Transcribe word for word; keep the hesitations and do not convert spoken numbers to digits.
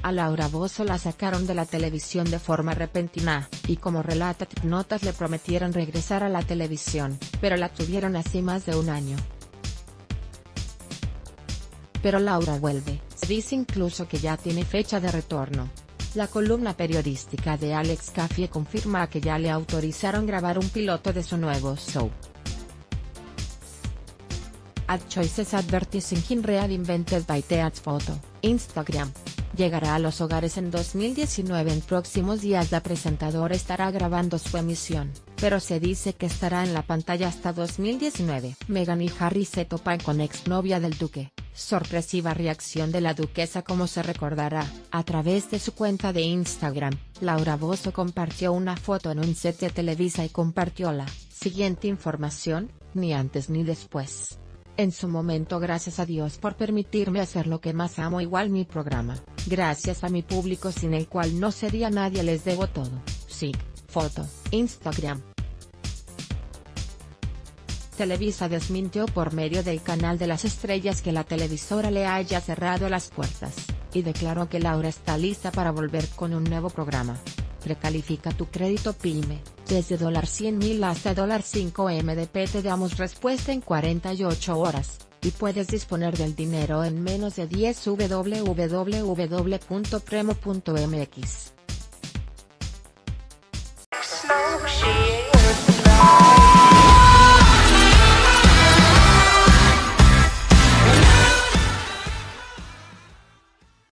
A Laura Bozzo la sacaron de la televisión de forma repentina, y como relata Tipnotas le prometieron regresar a la televisión, pero la tuvieron así más de un año. Pero Laura vuelve, se dice incluso que ya tiene fecha de retorno. La columna periodística de Alex Caffie confirma que ya le autorizaron grabar un piloto de su nuevo show. Ad Choices Advertising Read Invented by Teats Photo, Instagram. Llegará a los hogares en dos mil diecinueve. En próximos días la presentadora estará grabando su emisión, pero se dice que estará en la pantalla hasta dos mil diecinueve. Meghan y Harry se topan con exnovia del duque. Sorpresiva reacción de la duquesa. Como se recordará, a través de su cuenta de Instagram, Laura Bozzo compartió una foto en un set de Televisa y compartió la siguiente información: ni antes ni después. En su momento, gracias a Dios por permitirme hacer lo que más amo, igual mi programa, gracias a mi público sin el cual no sería nadie, les debo todo. Sí, foto, Instagram. Televisa desmintió por medio del canal de las estrellas que la televisora le haya cerrado las puertas, y declaró que Laura está lista para volver con un nuevo programa. Precalifica tu crédito PYME, desde cien mil hasta cinco M D P te damos respuesta en cuarenta y ocho horas, y puedes disponer del dinero en menos de diez. w w w punto premo punto m x